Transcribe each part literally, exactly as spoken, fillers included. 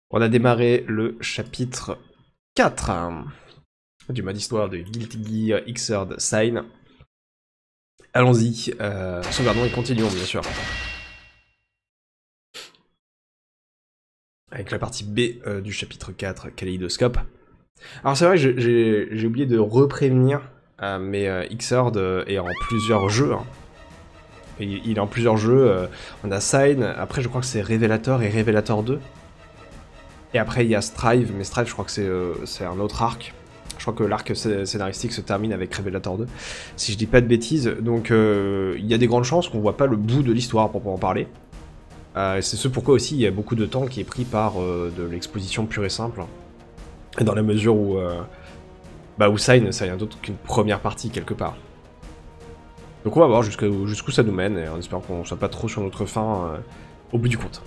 On a démarré le chapitre quatre hein, du mode histoire de Guilty Gear Xrd Sign. Allons-y, euh, sauvegardons et continuons bien sûr. Avec la partie B euh, du chapitre quatre, Kaléidoscope. Alors c'est vrai que j'ai oublié de reprévenir, euh, mais euh, Xrd euh, est en plusieurs jeux. Hein. Il, il est en plusieurs jeux, euh, on a Sign, après je crois que c'est Revelator et Revelator deux. Et après il y a Strive, mais Strive je crois que c'est euh, un autre arc. Je crois que l'arc scénaristique se termine avec Revelator deux, si je dis pas de bêtises. Donc euh, il y a des grandes chances qu'on voit pas le bout de l'histoire pour pouvoir en parler. Euh, c'est ce pourquoi aussi il y a beaucoup de temps qui est pris par euh, de l'exposition pure et simple. Et dans la mesure où, euh, bah, où Sign, ça rien d'autre qu'une première partie quelque part. Donc on va voir jusqu'où jusqu'où ça nous mène, et en espérant qu'on soit pas trop sur notre fin euh, au bout du compte.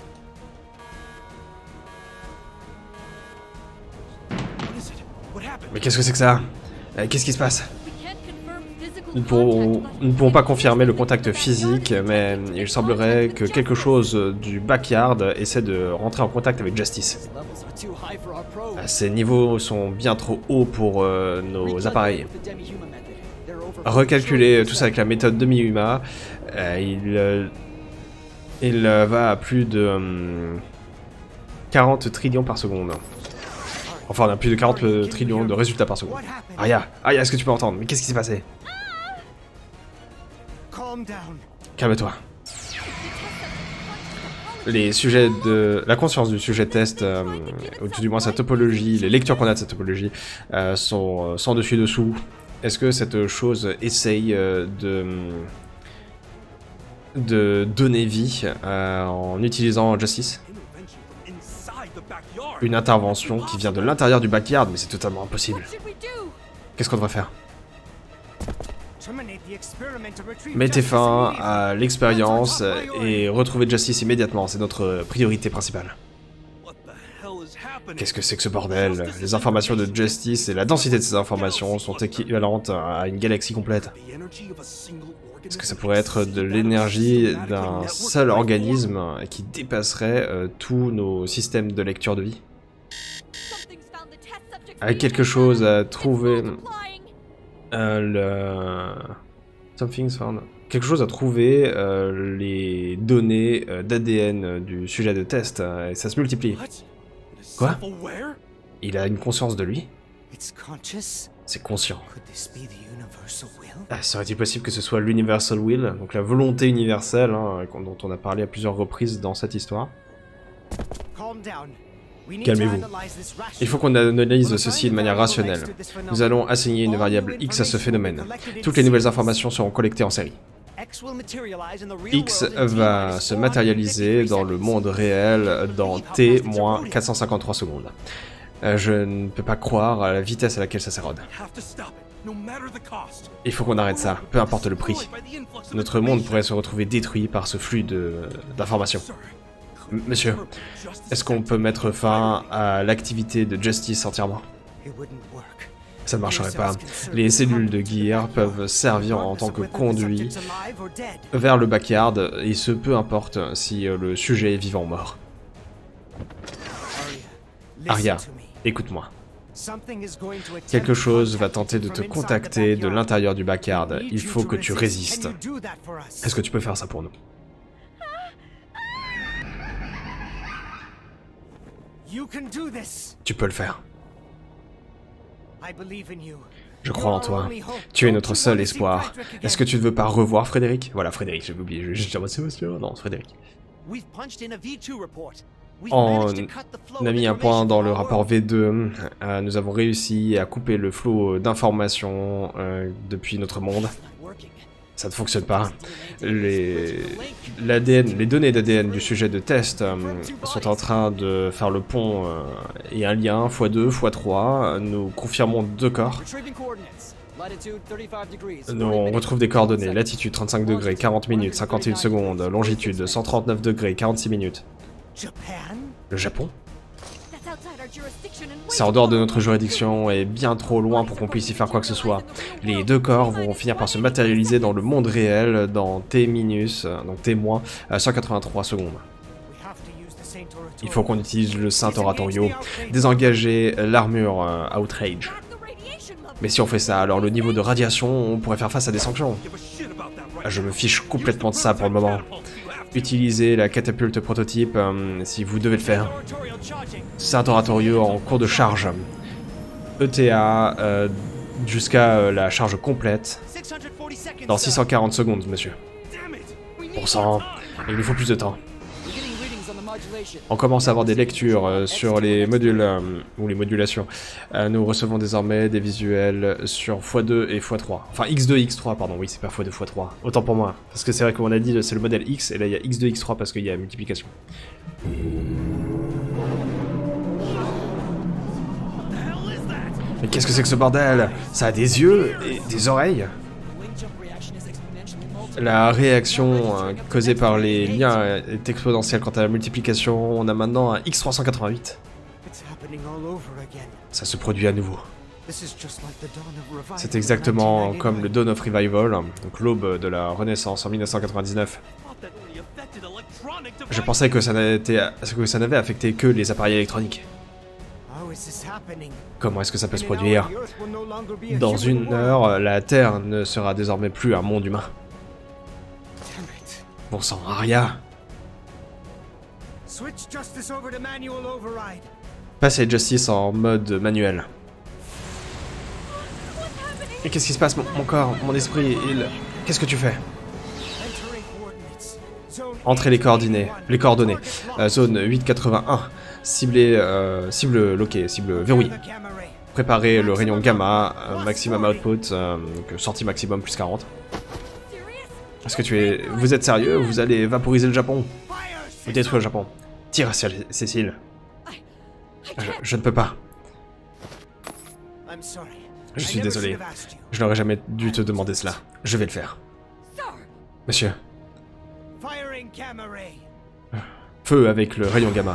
Mais qu'est-ce que c'est que ça? euh, Qu'est-ce qui se passe? Nous ne pourrons, nous ne pourrons pas confirmer le contact physique, mais il semblerait que quelque chose du backyard essaie de rentrer en contact avec Justice. Ces niveaux sont bien trop hauts pour euh, nos appareils. Recalculer tout ça avec la méthode demi-huma, euh, il, euh, il va à plus de euh, quarante trillions par seconde. Enfin, on a plus de quarante trillions de résultats par seconde. Arya, Arya, est-ce que tu peux entendre? Mais qu'est-ce qui s'est passé? Calme-toi. Les sujets de... La conscience du sujet de test, euh, ou tout du moins sa topologie, les lectures qu'on a de cette topologie, euh, sont sans dessus-dessous. Est-ce que cette chose essaye euh, de... de donner vie euh, en utilisant Justice? Une intervention qui vient de l'intérieur du backyard, mais c'est totalement impossible. Qu'est-ce qu'on devrait faire? Mettez fin à l'expérience et retrouvez Justice immédiatement, c'est notre priorité principale. Qu'est-ce que c'est que ce bordel? Les informations de Justice et la densité de ces informations sont équivalentes à une galaxie complète. Est-ce que ça pourrait être de l'énergie d'un seul organisme qui dépasserait euh, tous nos systèmes de lecture de vie? Avec quelque chose à trouver... Euh, le... Something's found. Quelque chose à trouver euh, les données euh, d'A D N du sujet de test, euh, et ça se multiplie. Quoi? Il a une conscience de lui? C'est conscient. Ah, serait-il possible que ce soit l'Universal Will, donc la volonté universelle, hein, dont on a parlé à plusieurs reprises dans cette histoire? Calmez-vous. Il faut qu'on analyse ceci de manière rationnelle. Nous allons assigner une variable X à ce phénomène. Toutes les nouvelles informations seront collectées en série. X va se matérialiser dans le monde réel dans T moins quatre cent cinquante-trois secondes. Euh, je ne peux pas croire à la vitesse à laquelle ça s'érode. Il faut qu'on arrête ça, peu importe le prix. Notre monde pourrait se retrouver détruit par ce flux d'informations. Monsieur, est-ce qu'on peut mettre fin à l'activité de Justice entièrement? Ça ne marcherait pas. Les cellules de Gear peuvent servir en tant que conduit vers le backyard, et ce peu importe si le sujet est vivant ou mort. Arya, écoute-moi. Quelque chose va tenter de te contacter de l'intérieur du backyard. Il faut que tu résistes. Est-ce que tu peux faire ça pour nous? Tu peux le faire. Je crois en toi. Tu es notre seul espoir. Est-ce que tu ne veux pas revoir Frédéric? Voilà, Frédéric, j'avais oublié. Je vais juste dire Sébastien. Non, Frédéric. On a mis un point dans le rapport V deux. Euh, nous avons réussi à couper le flot d'informations euh, depuis notre monde. Ça ne fonctionne pas. Les, l'A D N, les données d'A D N du sujet de test euh, sont en train de faire le pont euh, et un lien fois deux, fois trois. Nous confirmons deux corps. Nous, on retrouve des coordonnées. Latitude trente-cinq degrés, quarante minutes, cinquante et une secondes. Longitude cent trente-neuf degrés, quarante-six minutes. Le Japon? C'est en dehors de notre juridiction et bien trop loin pour qu'on puisse y faire quoi que ce soit. Les deux corps vont finir par se matérialiser dans le monde réel dans T minus, donc T moins, cent quatre-vingt-trois secondes. Il faut qu'on utilise le Saint Oratorio. Désengager l'armure euh, Outrage. Mais si on fait ça, alors le niveau de radiation, on pourrait faire face à des sanctions. Je me fiche complètement de ça pour le moment. Utilisez la catapulte prototype euh, si vous devez le faire. Saint Oratorio en cours de charge. E T A euh, jusqu'à euh, la charge complète. Dans six cent quarante secondes, monsieur. Pour cent, il nous faut plus de temps. On commence à avoir des lectures euh, sur les modules, euh, ou les modulations. Euh, nous recevons désormais des visuels sur fois deux et fois trois. Enfin, X deux, X trois, pardon, oui, c'est pas fois deux, fois trois. Autant pour moi. Parce que c'est vrai qu'on a dit, c'est le modèle X, et là il y a X deux, X trois parce qu'il y a multiplication. Mais qu'est-ce que c'est que ce bordel? Ça a des yeux et des oreilles? La réaction euh, causée par les liens est exponentielle quant à la multiplication. On a maintenant un X trois cent quatre-vingt-huit. Ça se produit à nouveau. C'est exactement comme le Dawn of Revival, donc l'aube de la Renaissance en mille neuf cent quatre-vingt-dix-neuf. Je pensais que ça n'avait affecté que les appareils électroniques. Comment est-ce que ça peut se produire? Dans une heure, la Terre ne sera désormais plus un monde humain. Bon sang, Arya. Passez Justice en mode manuel. Et qu'est-ce qui se passe? Mon, mon corps, mon esprit, il... Qu'est-ce que tu fais? Entrez les coordonnées. Les coordonnées. Euh, zone huit quatre-vingt-un. Ciblé, euh, cible loquée, cible verrouillée. Préparez le rayon gamma, euh, maximum output, euh, donc sortie maximum plus quarante. Est-ce que tu es... Vous êtes sérieux? Vous allez vaporiser le Japon? Vous détruire le Japon? Tire, Cécile. Je, je ne peux pas. Je suis désolé. Je n'aurais jamais dû te demander cela. Je vais le faire. Monsieur. Feu avec le rayon gamma.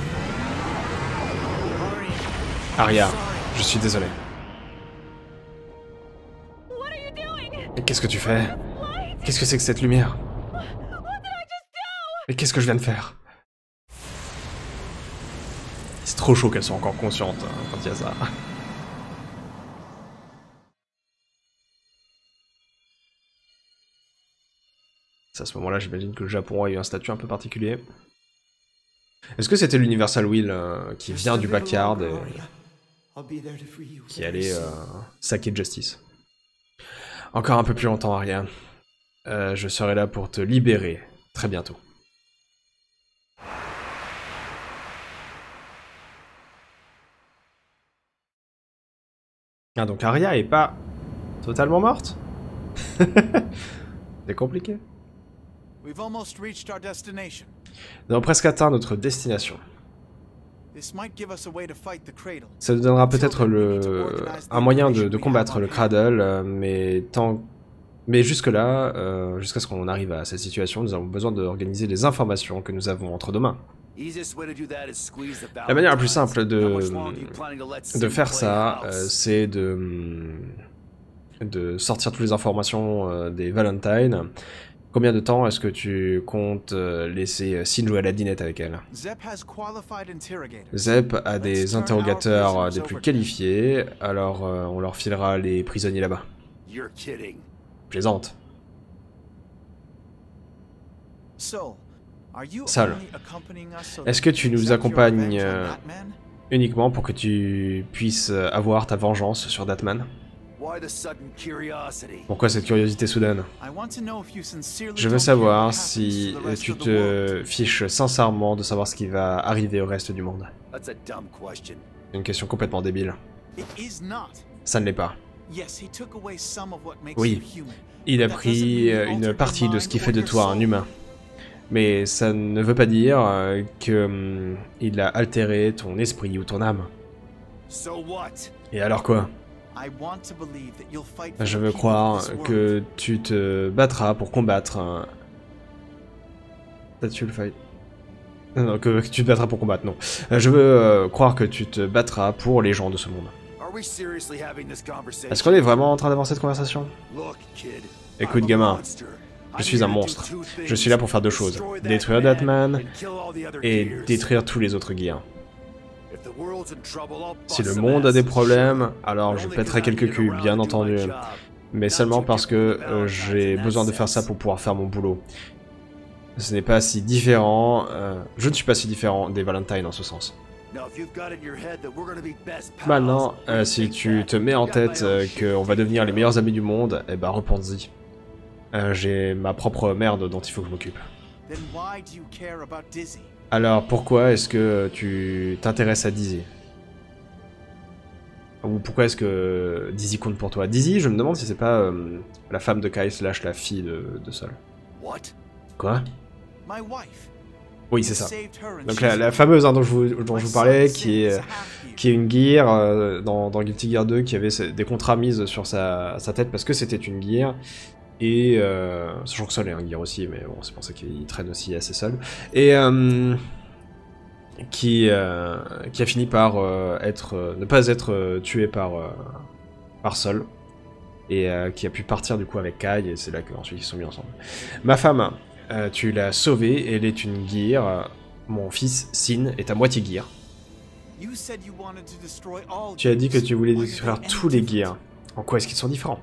Arya, je suis désolé. Mais qu'est-ce que tu fais? Qu'est-ce que c'est que cette lumière? Mais qu'est-ce que je viens de faire? C'est trop chaud qu'elles soient encore conscientes hein, quand il y a ça. C'est à ce moment-là, j'imagine que le Japon a eu un statut un peu particulier. Est-ce que c'était l'Universal Wheel euh, qui vient du backyard et qui allait euh, saquer Justice? Encore un peu plus longtemps, Arya. Euh, je serai là pour te libérer très bientôt. Ah, donc Arya est pas totalement morte? C'est compliqué. Nous avons presque atteint notre destination. Ça nous donnera peut-être le... un moyen de, de combattre le Cradle, euh, mais tant... Mais jusque-là, euh, jusqu'à ce qu'on arrive à cette situation, nous avons besoin d'organiser les informations que nous avons entre nos mains. La manière la plus simple de, de faire ça, euh, c'est de, de sortir toutes les informations euh, des Valentine. Combien de temps est-ce que tu comptes euh, laisser Sin jouer à la dinette avec elle? Zep a des interrogateurs euh, des plus qualifiés, alors euh, on leur filera les prisonniers là-bas. Plaisante. Sol, est-ce que tu nous accompagnes euh, uniquement pour que tu puisses euh, avoir ta vengeance sur Datman? Pourquoi cette curiosité soudaine? Je veux savoir si tu te fiches sincèrement de savoir ce qui va arriver au reste du monde. Une question complètement débile. Ça ne l'est pas. Oui, il a pris une partie de ce qui fait de toi un humain. Mais ça ne veut pas dire euh, qu'il euh, a altéré ton esprit ou ton âme. Et alors quoi? Je veux croire que tu te battras pour combattre... Euh... T'as tué le fight? Non, que, que tu te battras pour combattre, non. Je veux euh, croire que tu te battras pour les gens de ce monde. Est-ce qu'on est vraiment en train d'avoir cette conversation? Écoute, gamin. Je suis un monstre. Je suis là pour faire deux choses. Détruire Datman et détruire tous les autres gears. Si le monde a des problèmes, alors je pèterai quelques culs, bien entendu. Mais seulement parce que euh, j'ai besoin de faire ça pour pouvoir faire mon boulot. Ce n'est pas si différent... Euh, je ne suis pas si différent des Valentine en ce sens. Maintenant, euh, si tu te mets en tête euh, qu'on va devenir les meilleurs amis du monde, eh ben repense-y. Euh, j'ai ma propre merde dont il faut que je m'occupe. Alors pourquoi est-ce que tu t'intéresses à Dizzy? Ou pourquoi est-ce que Dizzy compte pour toi? Dizzy, je me demande si c'est pas euh, la femme de Kai slash la fille de, de Sol. Quoi? Oui, c'est ça. Donc la, la fameuse hein, dont, je vous, dont je vous parlais, qui est, qui est une gear euh, dans, dans Guilty Gear deux, qui avait des contrats mises sur sa, sa tête parce que c'était une gear. Et euh, sachant que Sol est un gear aussi, mais bon, c'est pour ça qu'il traîne aussi assez seul. Et euh, qui, euh, qui a fini par euh, être, euh, ne pas être euh, tué par, euh, par Sol. Et euh, qui a pu partir du coup avec Kai, et c'est là qu'ensuite ils se sont mis ensemble. Ma femme, euh, tu l'as sauvée, elle est une gear. Mon fils, Sin, est à moitié gear. Tu as dit que tu voulais détruire tous les gears. En quoi est-ce qu'ils sont différents?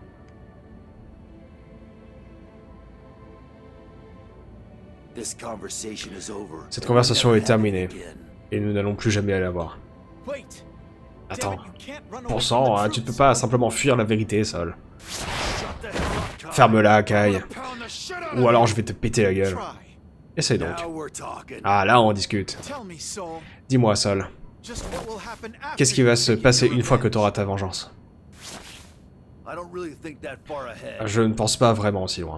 Cette conversation est terminée, et nous n'allons plus jamais la voir. Attends, pour sang, hein, tu ne peux pas simplement fuir la vérité, Sol. Ferme-la, Kai. Ou alors je vais te péter la gueule. Essaye donc. Ah, là on discute. Dis-moi, Sol. Qu'est-ce qui va se passer une fois que tu auras ta vengeance? Je ne pense pas vraiment aussi loin.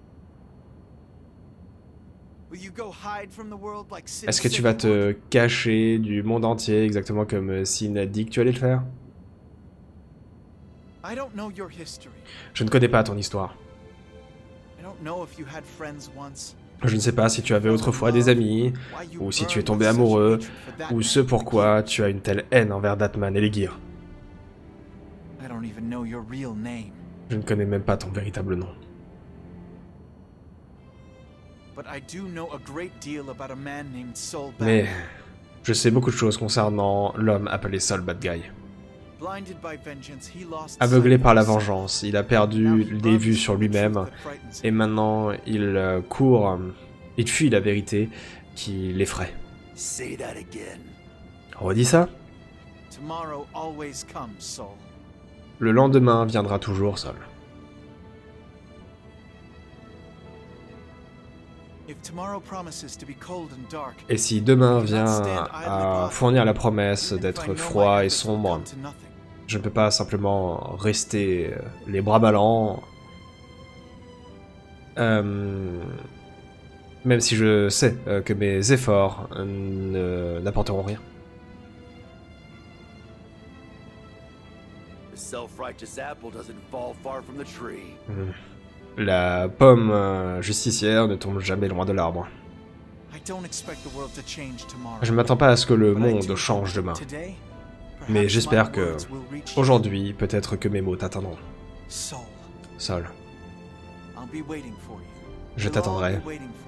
Est-ce que tu vas te cacher du monde entier, exactement comme Sin a dit que tu allais le faire? Je ne connais pas ton histoire. Je ne sais pas si tu avais autrefois des amis, ou si tu es tombé amoureux, ou ce pourquoi tu as une telle haine envers Datman et les gears. Je ne connais même pas ton véritable nom. Mais je sais beaucoup de choses concernant l'homme appelé Sol Bad Guy. Aveuglé par la vengeance, il a perdu les vues sur lui-même, et maintenant il court, il fuit la vérité qui l'effraie. Redis ça? Le lendemain viendra toujours, Sol. Et si demain vient à fournir la promesse d'être froid et sombre, je ne peux pas simplement rester les bras ballants, euh, même si je sais euh, que mes efforts n'apporteront rien. Mmh. La pomme euh, justicière ne tombe jamais loin de l'arbre. Je ne m'attends pas à ce que le monde change demain. Mais j'espère que, aujourd'hui, peut-être que mes mots t'atteindront. Sol. Je t'attendrai.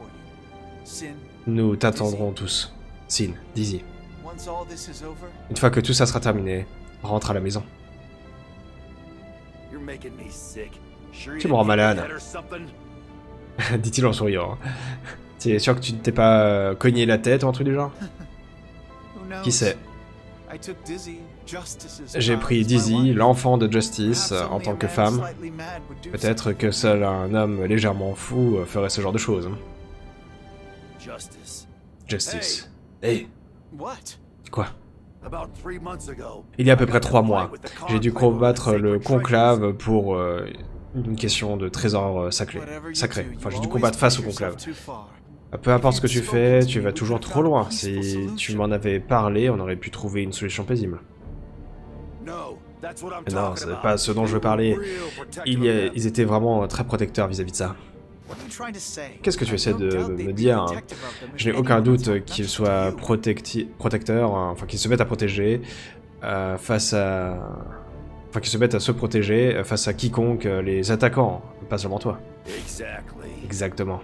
Nous t'attendrons tous. Sin, Dizzy. Une fois que tout ça sera terminé, rentre à la maison. Tu me rends malade. Dit-il en souriant. Tu es sûr que tu ne t'es pas euh, cogné la tête ou un truc du genre? Qui sait? J'ai pris Dizzy, l'enfant de Justice, euh, en tant que femme. Peut-être que seul un homme légèrement fou euh, ferait ce genre de choses. Justice. Hey. Quoi? Il y a à peu près trois mois, j'ai dû combattre le conclave pour euh, une question de trésor euh, sacré. Sacré. Enfin, j'ai dû combattre face au conclave. Peu importe ce que tu fais, tu vas toujours trop loin. Si tu m'en avais parlé, on aurait pu trouver une solution paisible. Mais non, c'est pas ce dont je veux parler. Ils, ils étaient vraiment très protecteurs vis-à-vis de ça. Qu'est-ce que tu essaies de me dire? Je n'ai aucun doute qu'ils soient protecteurs, enfin qu'ils se mettent à protéger euh, face à... Enfin qu'ils se mettent à se protéger face à quiconque, les attaquants, pas seulement toi. Exactement.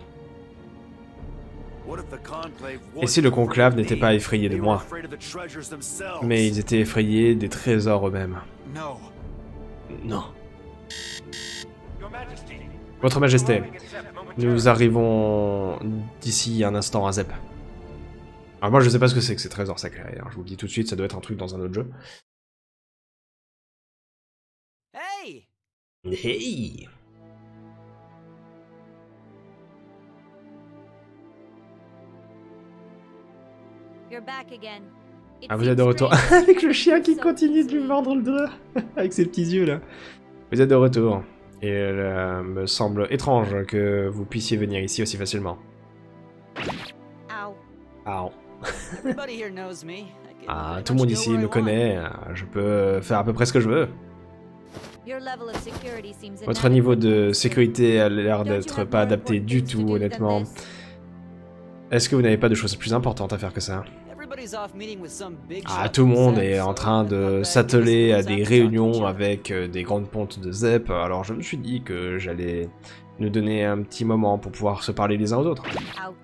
Et si le conclave n'était pas effrayé de moi, mais ils étaient effrayés des trésors eux-mêmes? Non. Votre Majesté, nous arrivons d'ici un instant à Zep. Alors moi je sais pas ce que c'est que ces trésors sacrés, hein. Je vous le dis tout de suite, ça doit être un truc dans un autre jeu. Hey! Hey! Ah, vous êtes de retour. Avec le chien qui continue de lui mordre le doigt. Avec ses petits yeux là. Vous êtes de retour. Et il euh, me semble étrange que vous puissiez venir ici aussi facilement. Ow. Ah, tout le monde ici me connaît. Je peux faire à peu près ce que je veux. Votre niveau de sécurité a l'air d'être pas adapté du tout, honnêtement. Est-ce que vous n'avez pas de choses plus importantes à faire que ça? Ah, tout le monde est en train de s'atteler à des réunions avec euh, des grandes pontes de Zep, alors je me suis dit que j'allais nous donner un petit moment pour pouvoir se parler les uns aux autres.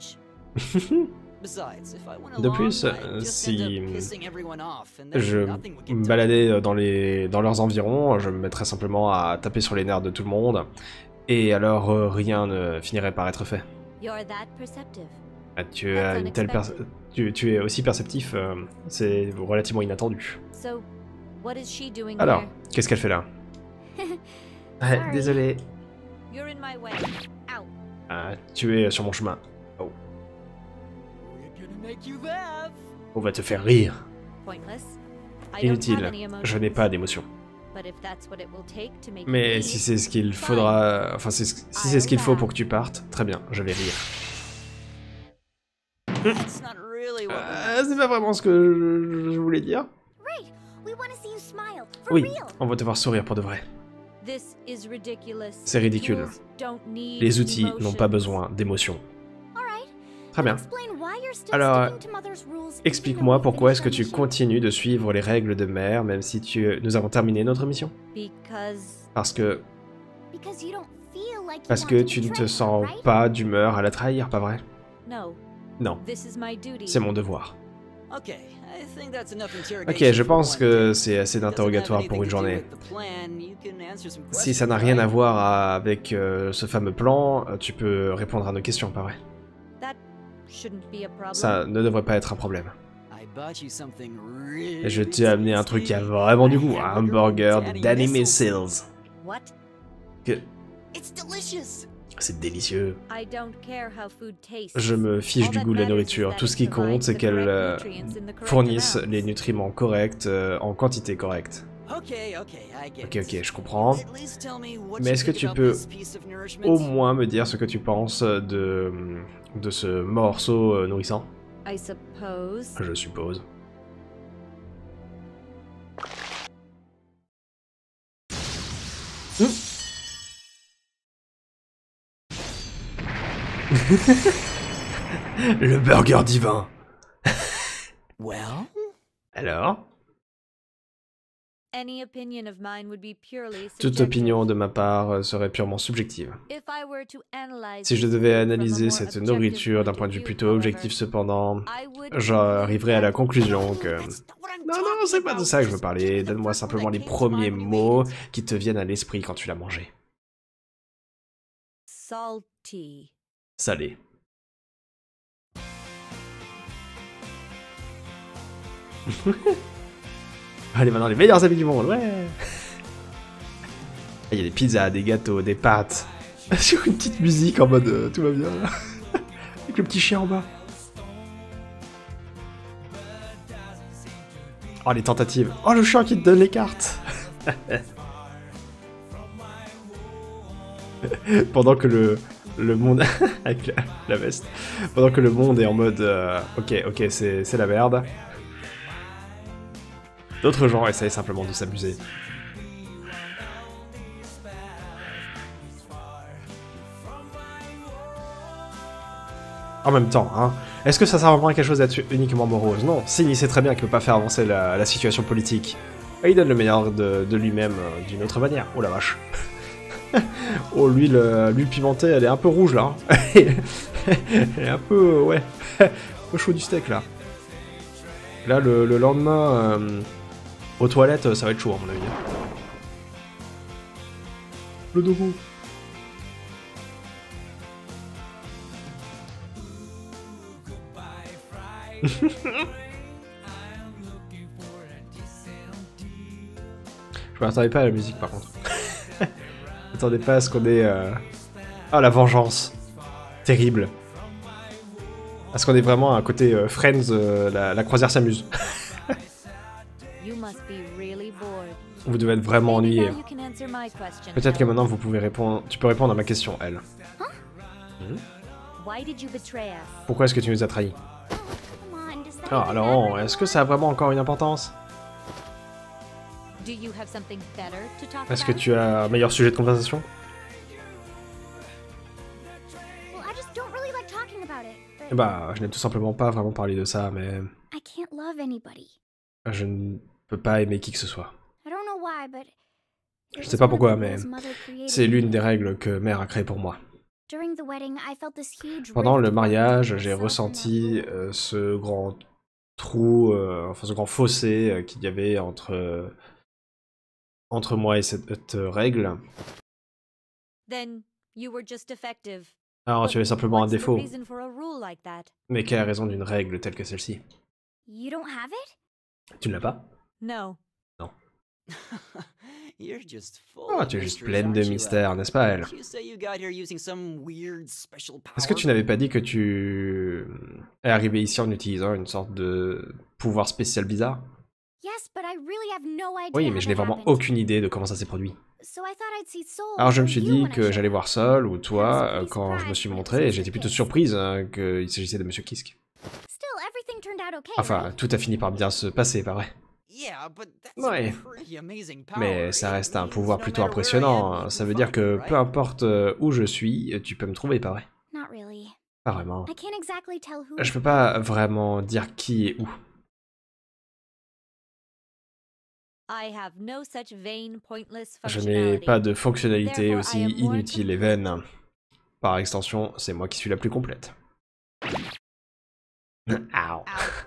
De plus, si je me baladais dans, les, dans leurs environs, je me mettrais simplement à taper sur les nerfs de tout le monde, et alors euh, rien ne finirait par être fait. Ah, tu, as une telle tu, tu es aussi perceptif, euh, c'est relativement inattendu. Alors, qu'est-ce qu'elle fait là? ah, Désolé. Ah, tu es sur mon chemin. Oh. On va te faire rire. Inutile, je n'ai pas d'émotion. Mais si c'est ce qu'il faudra... Enfin, si c'est ce qu'il faut pour que tu partes, très bien, je vais rire. Euh, c'est pas vraiment ce que je, je voulais dire. Oui, on va te voir sourire pour de vrai. C'est ridicule. Les outils n'ont pas besoin d'émotion. Très bien. Alors, explique-moi pourquoi est-ce que tu continues de suivre les règles de mère même si tu... nous avons terminé notre mission? Parce que... Parce que tu ne te sens pas d'humeur à la trahir, pas vrai? Non, c'est mon devoir. Ok, je pense que c'est assez d'interrogatoire pour une journée. Si ça n'a rien à voir avec euh, ce fameux plan, tu peux répondre à nos questions, pas vrai? Ça ne devrait pas être un problème. Et je t'ai amené un truc qui a vraiment du goût, un hamburger de Danny Missiles. Que... C'est délicieux. Je me fiche du goût de la nourriture. Tout ce qui compte, c'est qu'elle euh, fournisse les nutriments corrects euh, en quantité correcte. Ok, ok, je comprends. Mais est-ce que tu peux au moins me dire ce que tu penses de, de ce morceau euh, nourrissant? Je suppose. Mmh. Le burger divin. Well? Alors? Toute opinion de ma part serait purement subjective. Si je devais analyser cette nourriture d'un point de vue plutôt objectif cependant, j'arriverais à la conclusion que... Non, non, c'est pas de ça que je veux parler. Donne-moi simplement les premiers mots qui te viennent à l'esprit quand tu l'as mangé. Salé. Allez, maintenant les meilleurs amis du monde, ouais. Il y a des pizzas, des gâteaux, des pâtes. Sur une petite musique en mode euh, tout va bien là. Avec le petit chien en bas. Oh les tentatives. Oh le chien qui te donne les cartes. Pendant que le, le monde... avec la, la veste. Pendant que le monde est en mode... Euh, ok, ok, c'est la merde. D'autres gens essayent simplement de s'amuser. En même temps, hein, est-ce que ça sert vraiment à quelque chose d'être uniquement morose? Non, Signy sait très bien qu'il ne peut pas faire avancer la, la situation politique. Et il donne le meilleur de, de lui-même euh, d'une autre manière. Oh la vache. Oh, l'huile euh, l'huile pimentée, elle est un peu rouge là. Hein. Elle est un peu, euh, ouais, un peu chaud du steak là. Là, le, le lendemain, euh, aux toilettes, ça va être chaud à mon avis. Le dogo. Je m'attendais pas à la musique par contre. Je m'attendais pas à ce qu'on ait... Euh... Ah, la vengeance. Terrible. À ce qu'on ait vraiment un côté euh, Friends, euh, la, la croisière s'amuse. Vous devez être vraiment ennuyé. Peut-être que maintenant vous pouvez répondre... Tu peux répondre à ma question, elle. Hmm? Pourquoi est-ce que tu nous as trahis? Ah, alors, est-ce que ça a vraiment encore une importance? Est-ce que tu as un meilleur sujet de conversation? Bah, je n'aime tout simplement pas vraiment parler de ça, mais... Je ne peux pas aimer qui que ce soit. Je sais pas pourquoi, mais c'est l'une des règles que Mère a créées pour moi. Pendant le mariage, j'ai ressenti euh, ce grand trou, euh, enfin ce grand fossé euh, qu'il y avait entre, euh, entre moi et cette, cette règle. Alors tu avais simplement un défaut. Mais quelle est la raison d'une règle telle que celle-ci? Tu ne l'as pas? Non. Non. Oh, tu es juste pleine de mystères, n'est-ce pas, elle? Est-ce que tu n'avais pas dit que tu es arrivé ici en utilisant une sorte de pouvoir spécial bizarre? Oui, mais je n'ai vraiment aucune idée de comment ça s'est produit. Alors je me suis dit que j'allais voir Sol ou toi quand je me suis montré et j'étais plutôt surprise hein, qu'il s'agissait de Monsieur Kisk. Enfin, tout a fini par bien se passer, pas vrai? Ouais, mais ça reste un pouvoir plutôt impressionnant. Ça veut dire que peu importe où je suis, tu peux me trouver, pas vrai? Pas vraiment. Je peux pas vraiment dire qui est où. Je n'ai pas de fonctionnalité aussi inutile et vaine. Par extension, c'est moi qui suis la plus complète. Ow.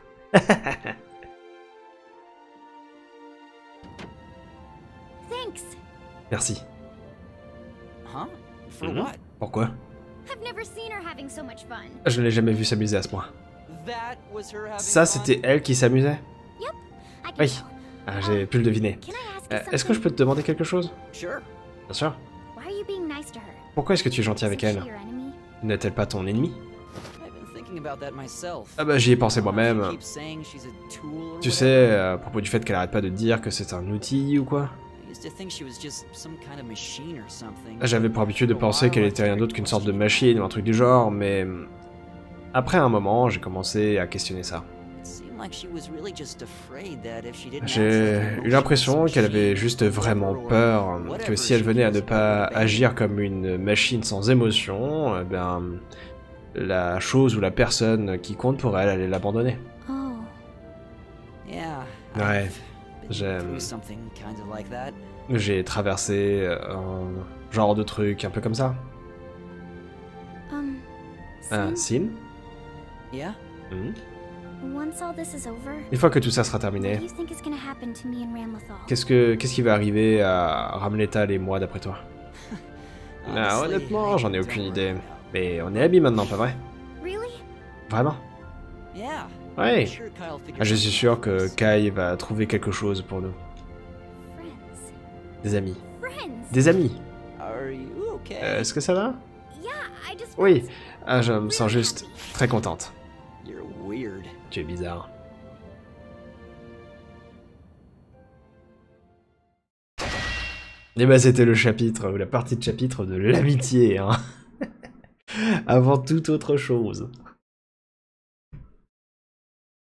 Merci. Mmh. Pourquoi? Je ne l'ai jamais vue s'amuser à ce point. Ça, c'était elle qui s'amusait? Oui. Ah, j'ai pu le deviner. Euh, Est-ce que je peux te demander quelque chose? Bien sûr. Pourquoi est-ce que tu es gentil avec elle? N'est-elle pas ton ennemi? Ah bah j'y ai pensé moi-même. Tu sais, à propos du fait qu'elle arrête pas de dire que c'est un outil ou quoi? J'avais pour habitude de penser qu'elle était rien d'autre qu'une sorte de machine ou un truc du genre, mais... Après un moment, j'ai commencé à questionner ça. J'ai eu l'impression qu'elle avait juste vraiment peur, que si elle venait à ne pas agir comme une machine sans émotion, eh bien, la chose ou la personne qui compte pour elle allait l'abandonner. Ouais, j'ai... J'ai traversé un genre de truc un peu comme ça. Un Sin? Mmh. Une fois que tout ça sera terminé, qu'est-ce que qu'est-ce qui va arriver à Ramlethal et moi d'après toi? Ah, honnêtement, j'en ai aucune idée. Mais on est amis maintenant, pas vrai? Vraiment? Ouais. Ah, je suis sûr que Kai va trouver quelque chose pour nous. Des amis. Des amis. Euh, Est-ce que ça va? Oui. Ah, je me sens juste très contente. Tu es bizarre. Et bah c'était le chapitre, ou la partie de chapitre de l'amitié, hein. Avant toute autre chose.